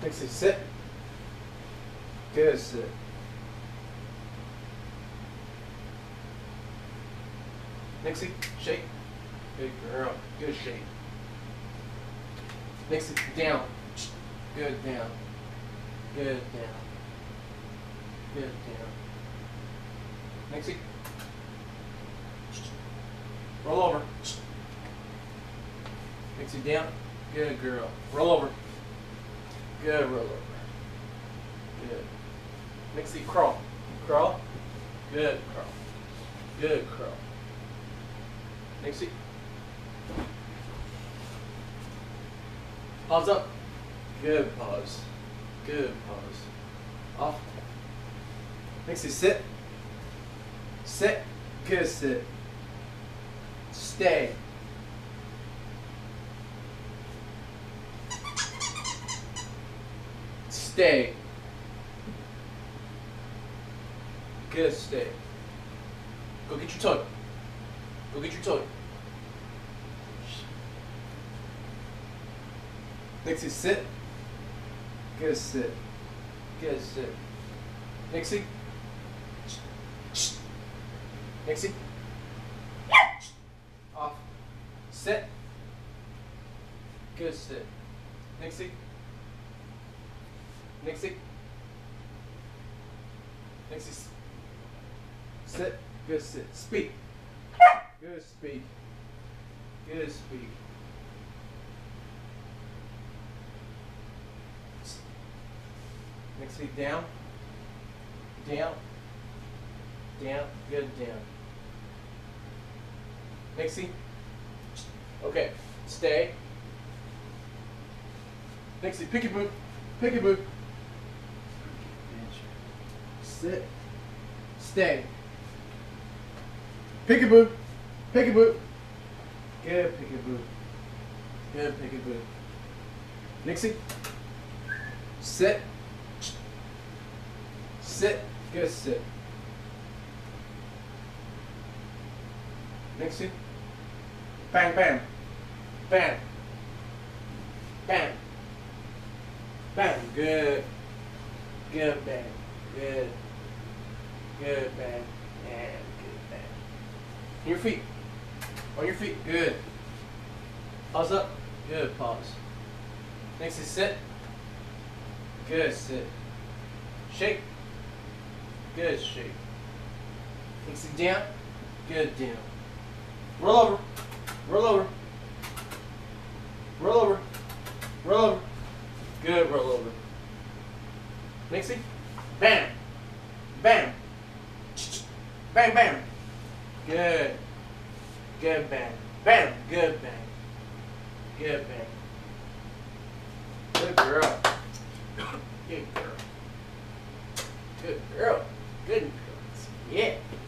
Nixy, sit. Good, sit. Nixy, shake. Good girl. Good shake. Nixy, down. Good down. Good down. Good down. Nixy. Roll over. Nixy, down. Good girl. Roll over. Good roll over. Good. Nixy, crawl. Crawl. Good crawl. Good crawl. Nixy. Pause up. Good pause. Good pause. Off. Nixy, sit. Sit. Good sit. Stay. Stay. Good stay. Go get your toy. Go get your toy. Nixy, sit. Good sit. Good sit. Nixy. Nixy. Off. Sit. Good sit. Nixy. Nixy. Nixy. Sit. Good sit. Speak. Good speak. Good speak. Nixy, down. Down. Down. Good down. Nixy. Okay. Stay. Nixy, picky boot. Picky boot. Sit. Stay. Picky boot. Picky boot. Good picky boot. Good picky boot. Nixy. Sit. Sit. Good sit. Nixy. Bang, bang. Bang. Bang. Bang. Good. Good bang. Good. Good bang. And good bang. On your feet. On your feet. Good. Pause up. Good pause. Nixy, sit. Good sit. Shake. Good shake. Nixy, down. Good down. Roll over. Roll over. Roll over. Roll over. Good roll over. Nixy. Bam. Bam. Bang, bang. Good. Good bang. Bam. Good bang. Good bang. Good girl. Good girl. Good girl. Good girl. Yeah.